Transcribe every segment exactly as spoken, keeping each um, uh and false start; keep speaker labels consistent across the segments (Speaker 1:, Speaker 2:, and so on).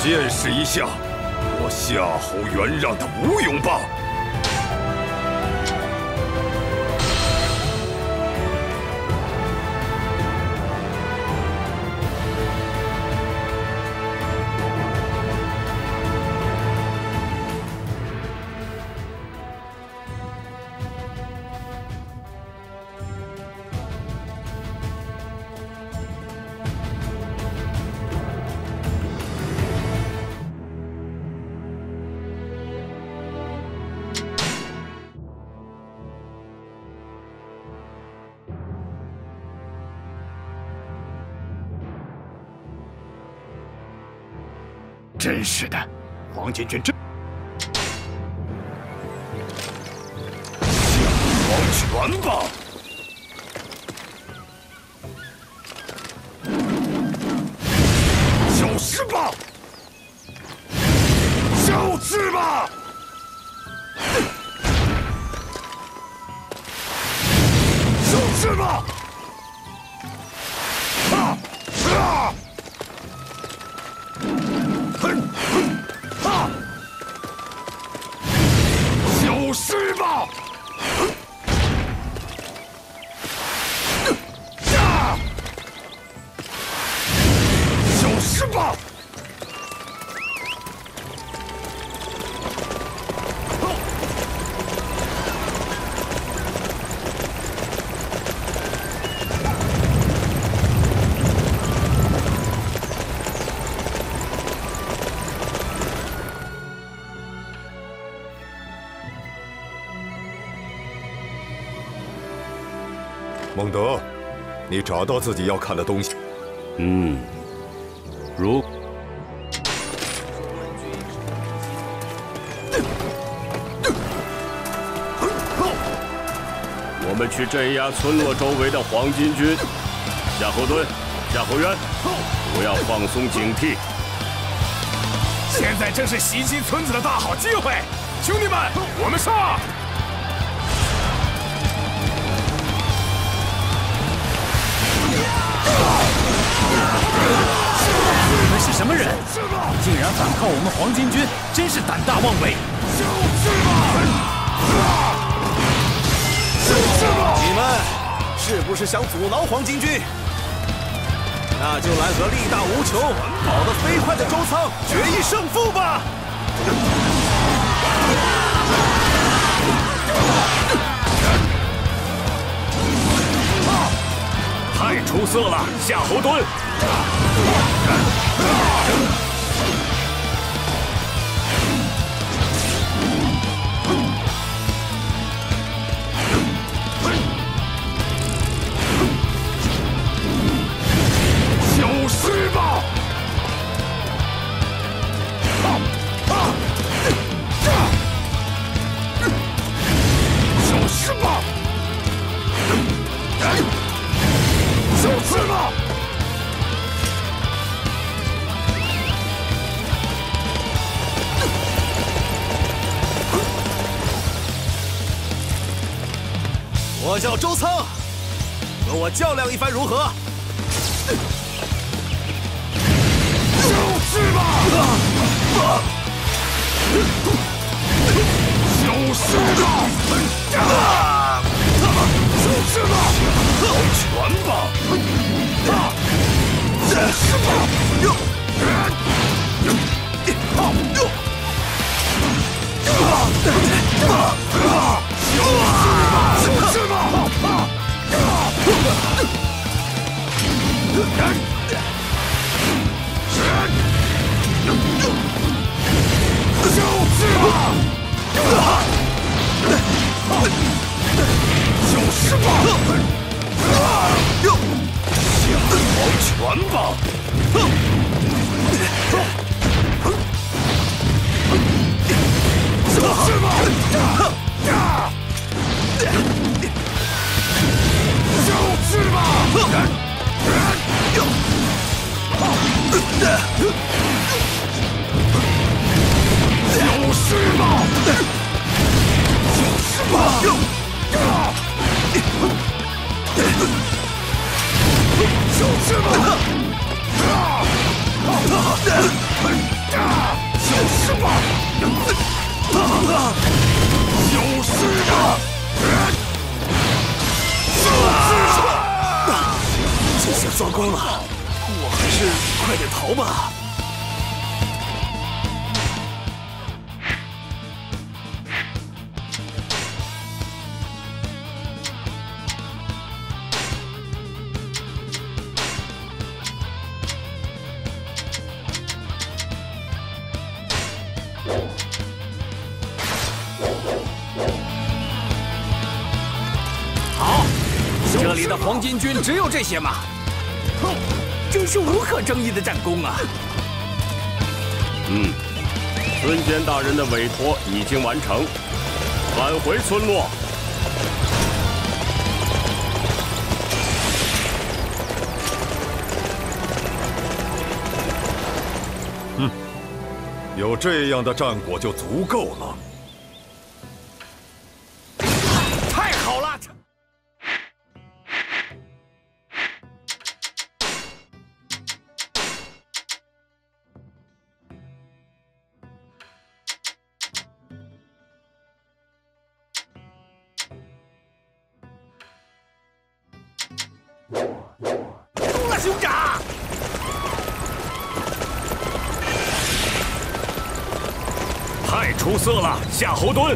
Speaker 1: 见识一下我夏侯元让的无勇吧！
Speaker 2: 真是的，黄巾军真……
Speaker 1: 向黄泉吧！消失吧！消失吧！消失吧！啊啊！ 哼哼哈！消失吧！呀！消失吧！
Speaker 3: 孟德，你找到自己要看的东西？
Speaker 4: 嗯，如我们去镇压村落周围的黄巾军。夏侯惇、夏侯渊，不要放松警惕。
Speaker 2: 现在正是袭击村子的大好机会，兄弟们，我们上！
Speaker 5: 你们是什么人？竟然反抗我们黄巾军，真是胆大妄为！
Speaker 1: 消失吧！消失吧！
Speaker 6: 你们是不是想阻挠黄巾军？那就来和力大无穷、跑得飞快的周仓决一胜负吧！
Speaker 4: 太出色了，夏侯惇！
Speaker 1: 消失吧！啊啊！消失吧！消失吧！
Speaker 6: 我叫周仓，和我较量一番如何？
Speaker 1: 消失吧！消失吧！消失吧！黄泉吧！消失吧！哟！哟！好！哟！消失吧！消失吧！消失吧！哟！向黄泉吧！消失吧！消失吧！哟！消失吧！消失吧！哟！消失吧！
Speaker 6: 光了，我还是快点逃吧。
Speaker 5: 这里的黄巾军只有这些吗？哼，真是无可争议的战功啊！
Speaker 4: 嗯，孙坚大人的委托已经完成，返回村落。
Speaker 3: 嗯，有这样的战果就足够了。
Speaker 2: 太好了！
Speaker 5: 中了，兄长！
Speaker 2: 太出色了，夏侯惇！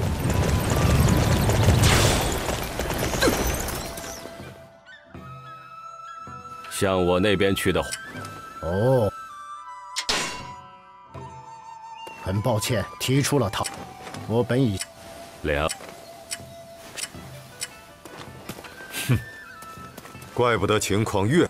Speaker 4: 向我那边去的。
Speaker 7: 哦，很抱歉提出了他，我本已
Speaker 4: 两。
Speaker 3: 怪不得情况越……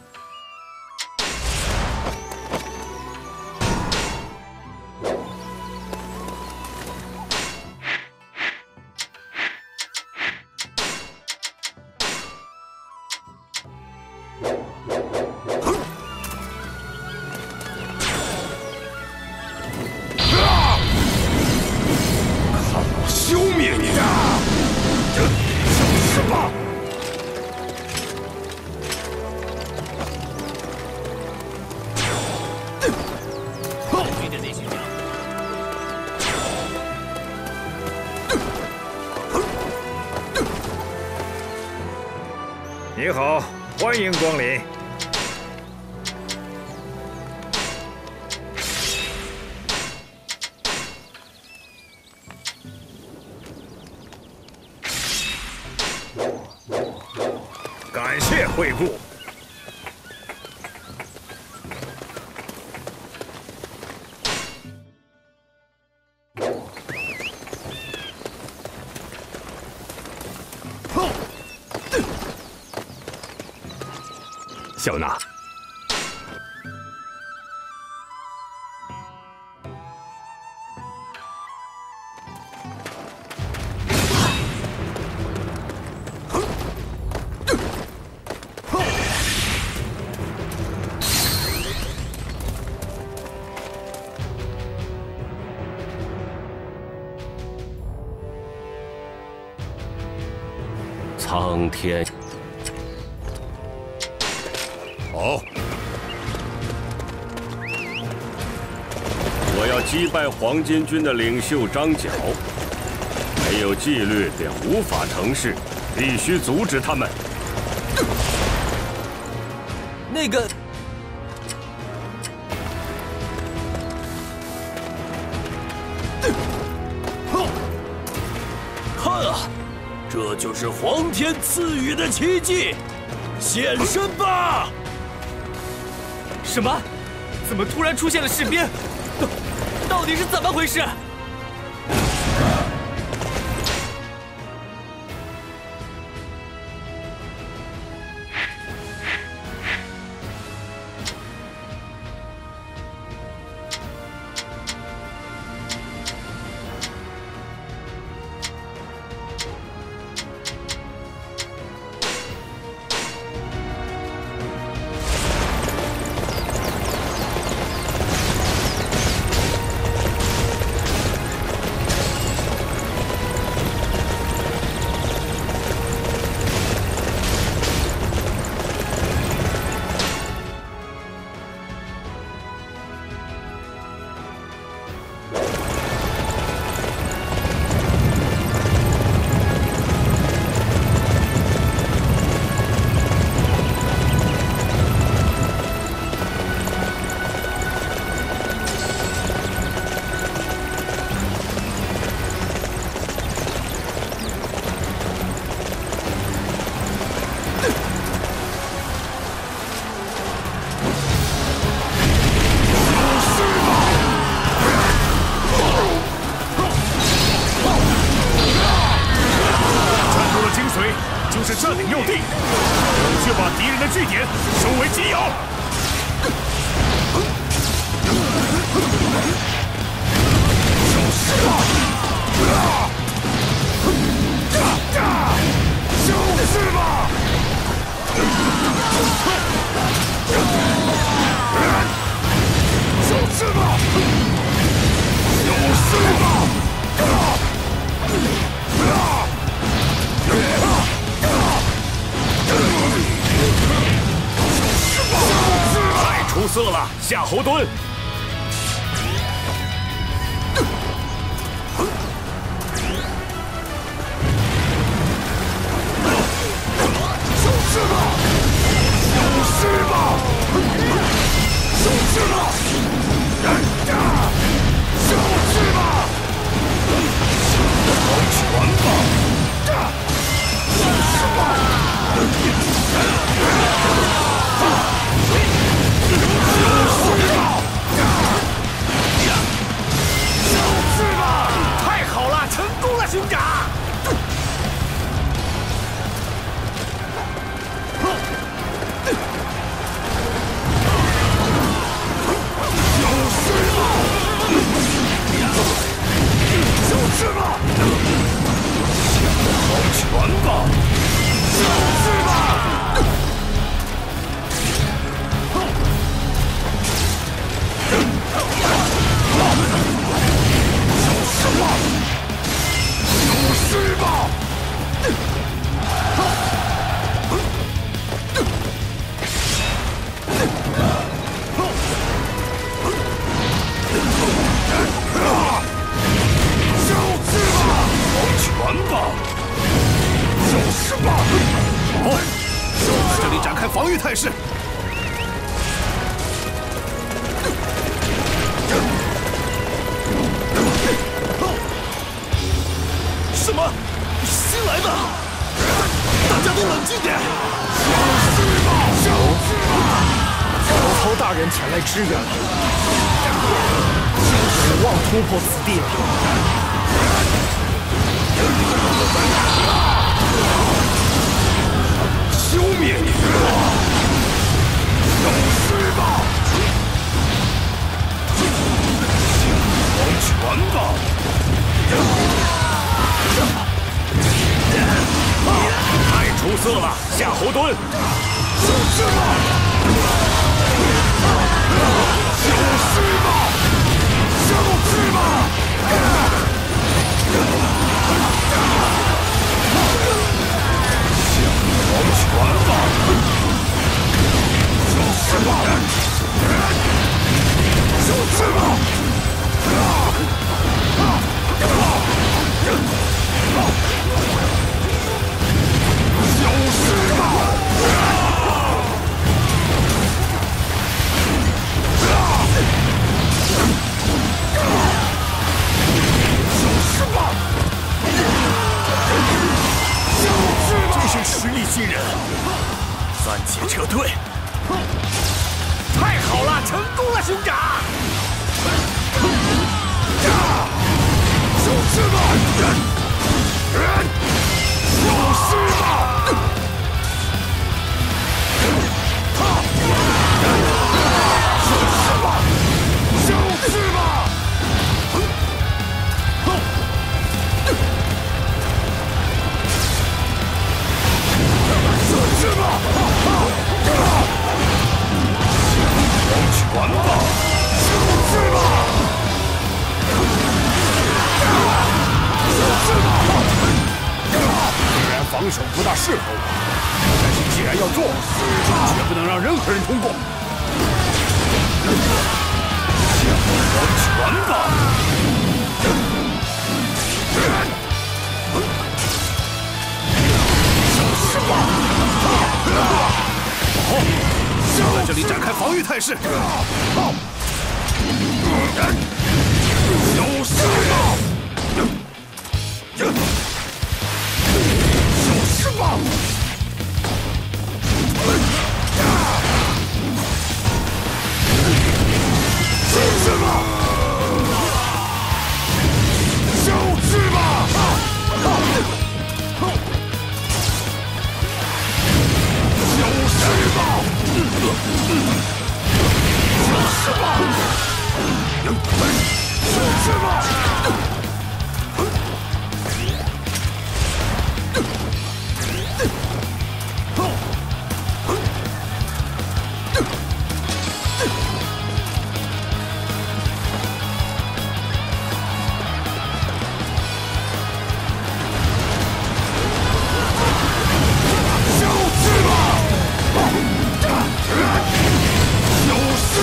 Speaker 2: 看我消灭你！这就是吧！
Speaker 8: 你好，欢迎光临。感谢惠顾。
Speaker 2: 小娜，
Speaker 4: 苍天。
Speaker 3: 好，
Speaker 4: 我要击败黄巾军的领袖张角，没有纪律便无法成事，必须阻止他们。
Speaker 5: 那个，看啊，这就是皇天赐予的奇迹！现身吧！
Speaker 9: 什么？怎么突然出现了士兵？到到底是怎么回事？
Speaker 4: 出色了，夏侯惇！
Speaker 1: 收势吧！收势吧！收势吧！人家！收势吧！好拳吧！收势吧！
Speaker 2: 太好了，成功了，兄长！
Speaker 1: 收势吧！好拳吧！收势吧！什么？收势吧！收势吧！好拳吧！收势吧！
Speaker 2: 好，在这里展开防御态势。
Speaker 5: 什么？新来的？大家都冷静点！
Speaker 1: 收势吧！收势吧！
Speaker 6: 曹操大人前来支援了，有望突破此地了。
Speaker 1: 消灭你！收势吧！好拳吧！
Speaker 4: 太出色了，夏侯惇！
Speaker 1: 收势吧！收势吧！收势吧！好拳吧！收势吧！收势吧！收势吧！
Speaker 2: 真是实力惊人！暂且撤退。太好了，成功了，兄长！
Speaker 1: 收势吧！收势吧！收势吧！收势吧！收势吧！好拳吧！收势吧！收势吧！
Speaker 2: 虽然防守不大适合我，但是既然要做，绝不能让任何人通过。
Speaker 1: 好拳吧！收势吧！
Speaker 2: 好，在这里展开防御态势。
Speaker 1: 收势吧！收势吧！收势吧！收势吧！收势吧！收势吧！收势吧！收势吧！收势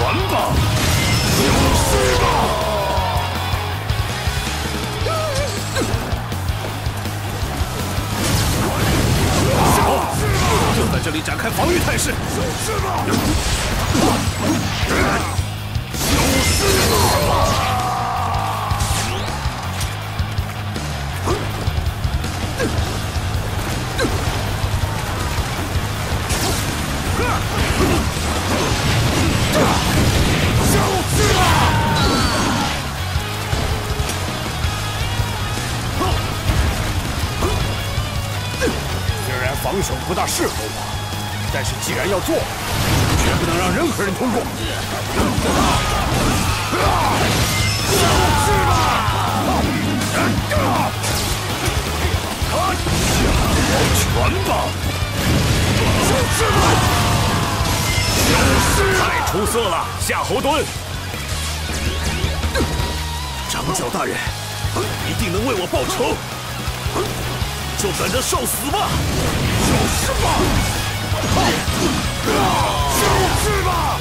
Speaker 1: 传吧，就是吧！
Speaker 6: 好，就在这里展开防御态势。
Speaker 1: 就是吧！就是吧！
Speaker 6: 虽然防守不大适合我，但是既然要做，绝不能让任何人通过。
Speaker 1: 往拳吧！就是吧！就是
Speaker 4: 太出色了，夏侯惇！
Speaker 6: 长角大人，一定能为我报仇，就等着受死吧！
Speaker 1: 就是吧！就是吧！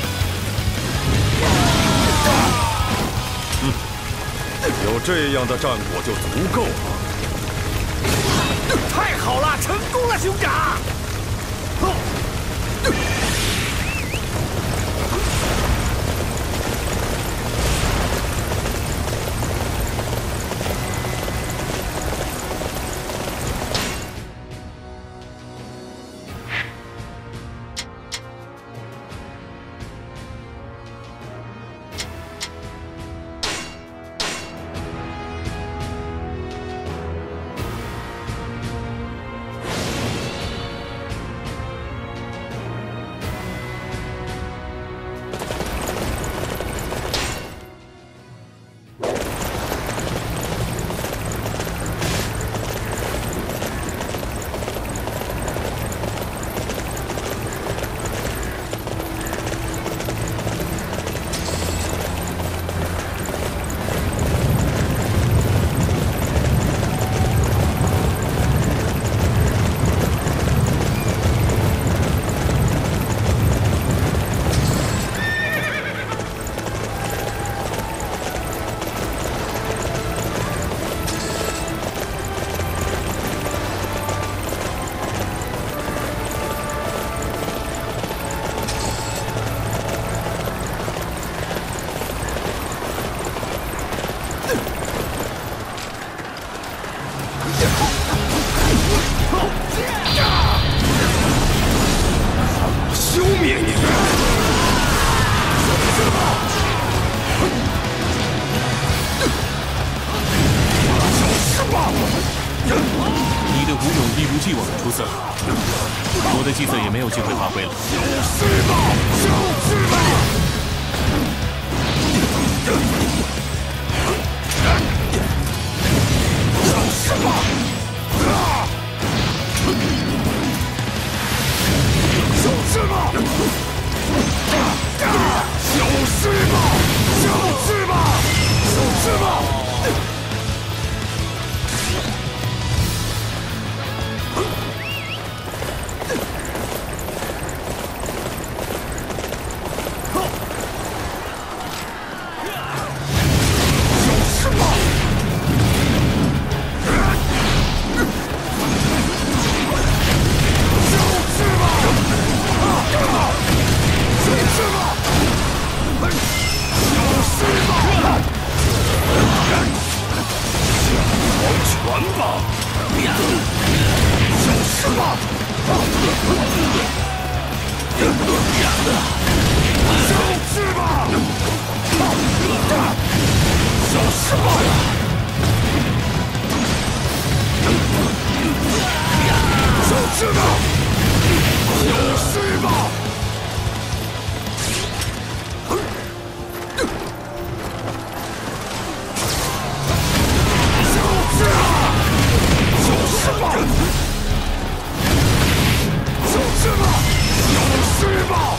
Speaker 3: 嗯，有这样的战果就足够了。
Speaker 2: 太好了，成功了，兄长！
Speaker 1: 消灭你！就是吧！
Speaker 10: 你的武勇一如既往的出色，我的计策也没有机会发挥了。
Speaker 1: 就是吧！就是吧！就是吧！就是吧！就是吧！就是吧！就是吧！就是吧！往拳吧！就是吧！就是吧！就是吧！就是吧！就是吧！就是吧！就是吧！就是吧！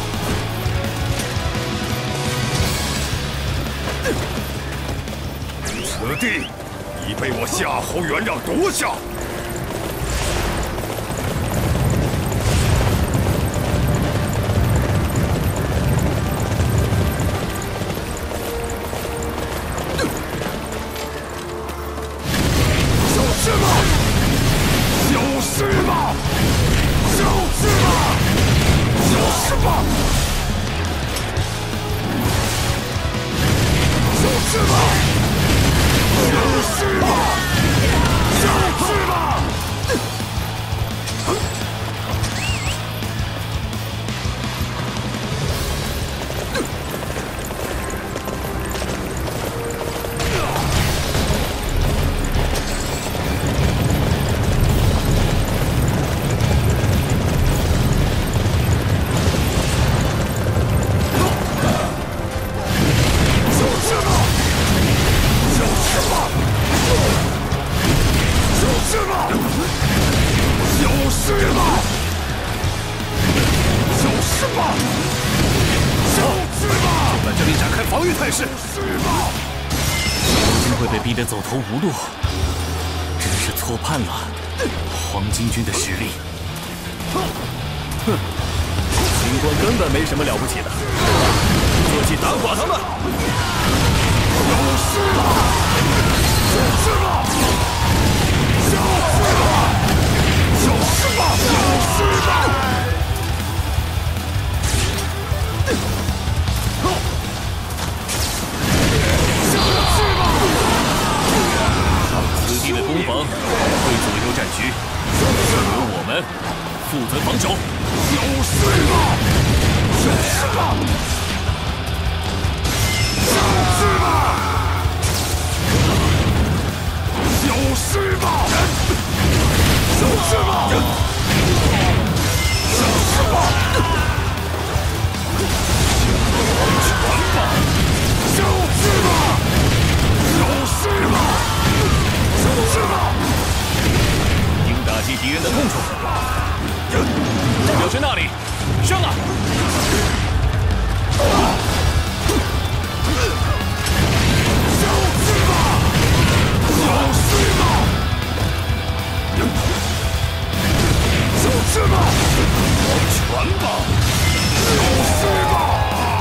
Speaker 1: 此地已被我夏侯元让夺下。 就是吧！就是吧！就是吧！
Speaker 6: 就在这里展开防御态势。
Speaker 1: 是吧？
Speaker 10: 黄金会被逼得走投无路，真是错判了黄巾军的实力。
Speaker 6: 哼，秦关根本没什么了不起的，自己打垮他们。
Speaker 1: 就是吧！就是吧！就是吧！就是吧！就是吧！
Speaker 10: 此地的攻防会左右战局，由我们负责防守。
Speaker 1: 就是吧！就是吧！就是吧！就是吧！就是吧！就是吧！全吧！就是吧！就是吧！就是吧！
Speaker 10: 应打击敌人的痛处。目标是那里，上啊！
Speaker 1: 就是吧！就是吧！就是吧！往全吧！就是吧！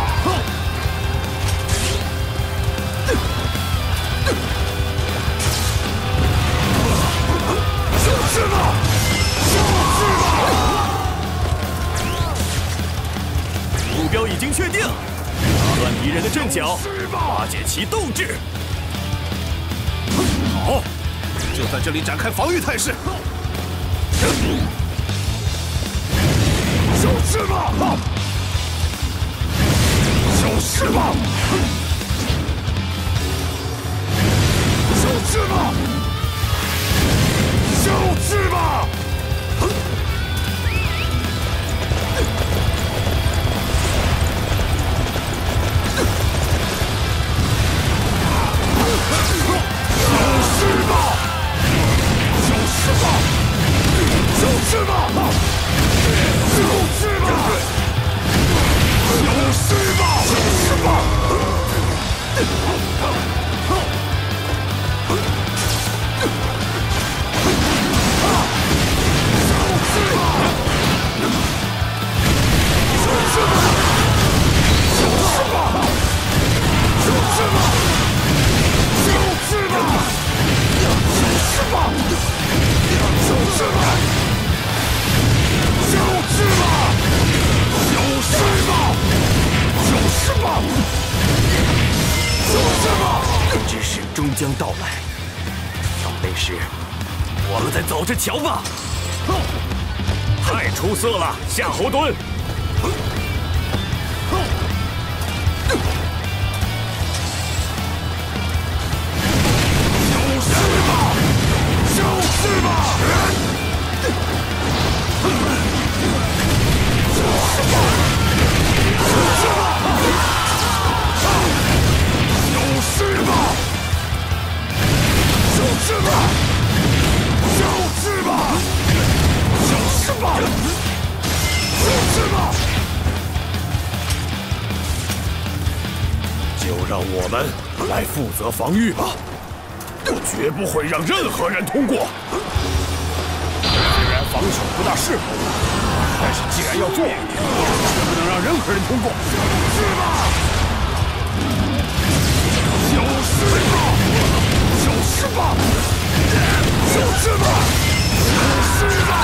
Speaker 1: 就是吧！就是吧！
Speaker 6: 目标已经确定，打乱敌人的阵脚，化解其斗志。好，就在这里展开防御态势。
Speaker 1: 就是吧！就是吧！就是吧！就是吧！就是吧！就是吧！就是吧！就是吧！就是吧！就是吧！
Speaker 6: 之时终将到来，到那时，我们再走着瞧吧。
Speaker 4: 太出色了，夏侯惇！
Speaker 1: 就是吧！就是吧！就是吧！就是吧！就是吧！就是吧！就是吧！
Speaker 8: 就让我们来负责防御吧，我绝不会让任何人通过。虽然防守不大适合我，但是既然要做，绝不能让任何人通过。
Speaker 1: 是吧？就是吧！就是吧！就是吧！就是吧！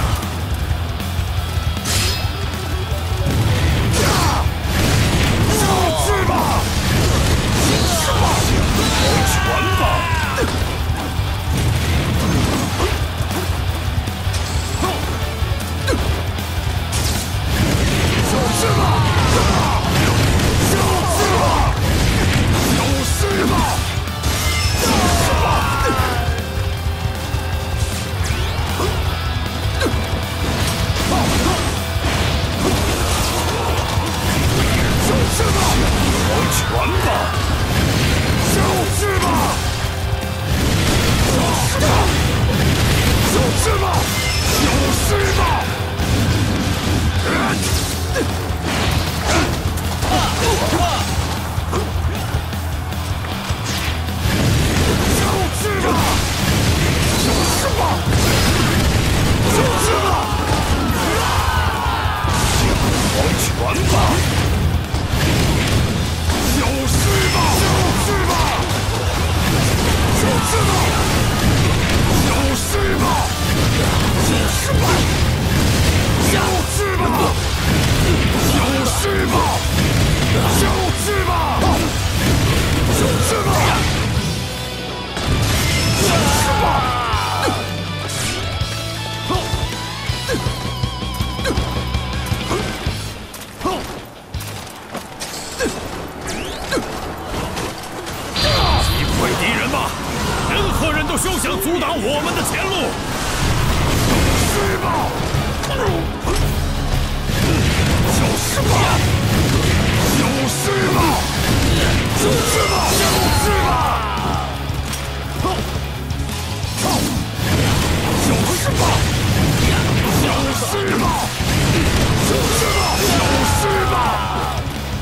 Speaker 1: 就是吧！就是吧！往全吧！就是吧！就是吧！就是吧！就是吧！
Speaker 4: 前路。
Speaker 1: 是吧？就是吧！就是吧！就是吧！就是吧！就是吧！就是吧！就是吧！就是吧！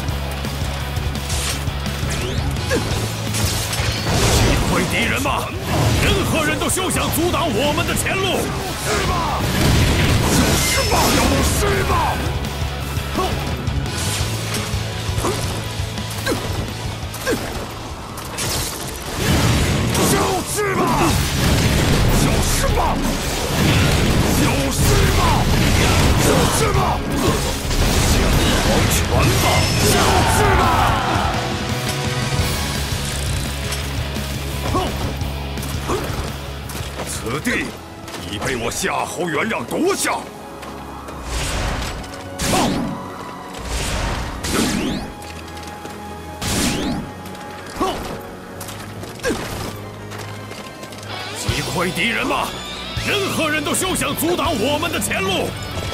Speaker 4: 击溃敌人吧！任何人都休想阻挡我们的前路！
Speaker 1: 是吧？就是吧！就是吧！就是吧！就是吧！就是吧！就是吧！
Speaker 4: 王权吧！
Speaker 1: 就是吧！
Speaker 3: 此地已被我夏侯元让夺下。
Speaker 4: 击溃敌人吧！任何人都休想阻挡我们的前路！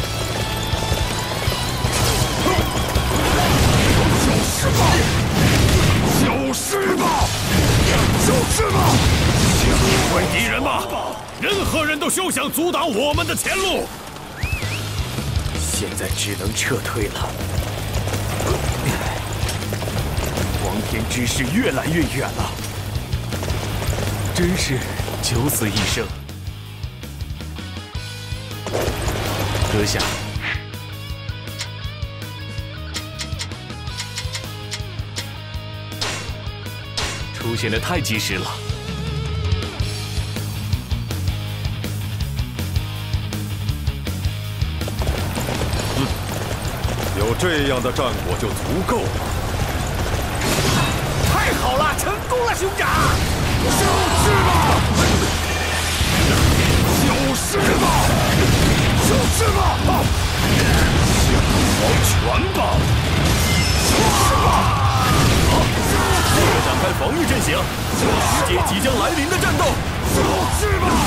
Speaker 1: 就是吧！就是吧！就是吧！
Speaker 4: 击溃敌人吧！任何人都休想阻挡我们的前路！
Speaker 2: 现在只能撤退了。黄天之势越来越远了，真是九死一生。阁下，出现的太及时了。
Speaker 3: 有这样的战果就足够了。
Speaker 2: 太好了，成功了，兄长！
Speaker 1: 就是吧！就是吧！就是吧！
Speaker 4: 王权吧！
Speaker 1: 就是吧！
Speaker 4: 立刻展开防御阵型，直接即将来临的战斗！
Speaker 1: 就是吧！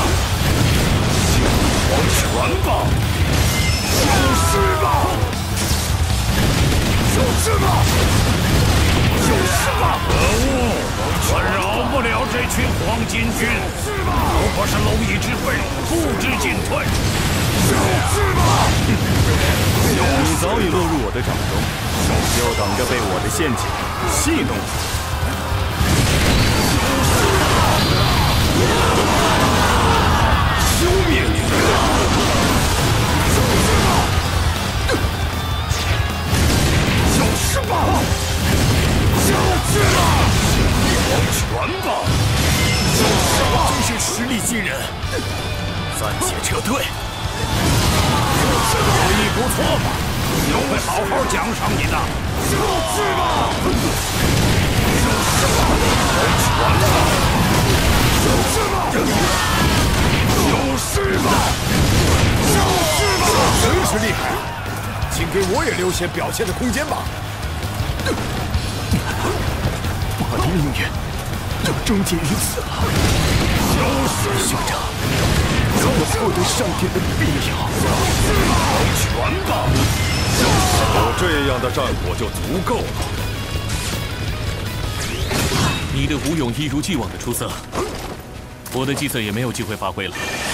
Speaker 4: 王权吧！
Speaker 1: 就是吧！就是吧！就是吧！
Speaker 4: 可恶！我饶不了这群黄巾军！不过是蝼蚁之辈，不知进退。
Speaker 1: 就是吧！
Speaker 2: 你早已落入我的掌中，就等着被我的陷阱戏弄。
Speaker 1: 消灭你！就是吧！就是吧！
Speaker 4: 王权吧！
Speaker 1: 就是吧！
Speaker 2: 真是实力惊人，暂且撤退。
Speaker 4: 手艺不错嘛，有会好好奖赏你的。
Speaker 1: 就是吧！就是吧！
Speaker 4: 王权吧！
Speaker 1: 就是吧！就是吧！就是吧！
Speaker 8: 真是厉害啊！请给我也留些表现的空间吧。
Speaker 2: 我的命运就终结于此了。兄长，怎么获得上天的庇佑？
Speaker 4: 王权吧！
Speaker 3: 有这样的战果就足够了。
Speaker 10: 你的武勇一如既往的出色，我的计策也没有机会发挥了。